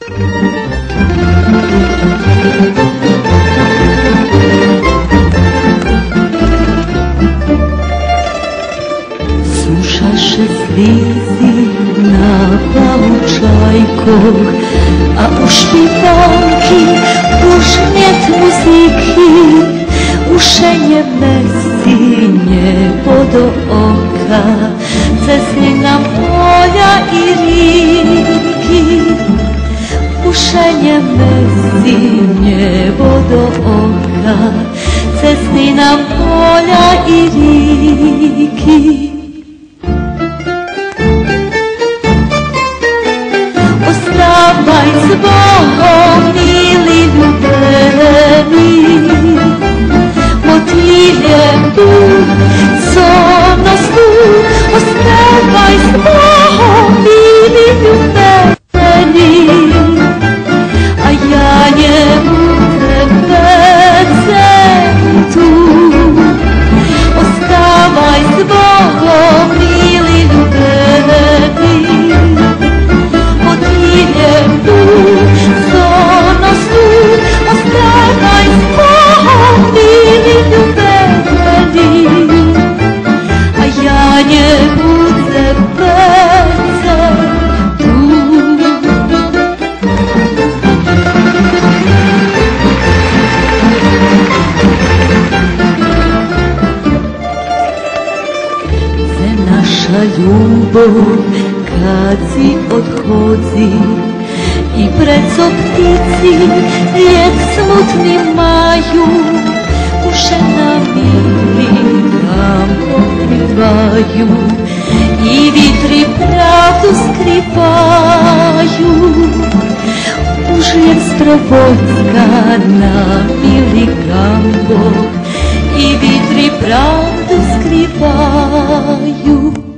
Slušaše slizi na paučajkog, a u špivanki ušnjet muziki, ušenje mesinje do oka, ceslina polja i riki. Ušenje mesinje do oka, ceslina polja i riki. Ostavaj s Bogom, mili ljubeni, motiljem tu, somnostu. Ostavaj s Bogom, mili ljubeni, a ja njemu tebecem tu. Ostavaj s Bogom, mili ljubeni, motiljem tu, somnostu. Ostavaj s Bogom, mili ljubeni, a ja njemu tebecem tu. Naša ljubav kad si odhodzi i preco ptici lijek smutni maju, uše nam milikam pokrivaju i vitri pravdu skrivaju. Užlijek Strovojska nam milikam i vitri pravdu skrivaju.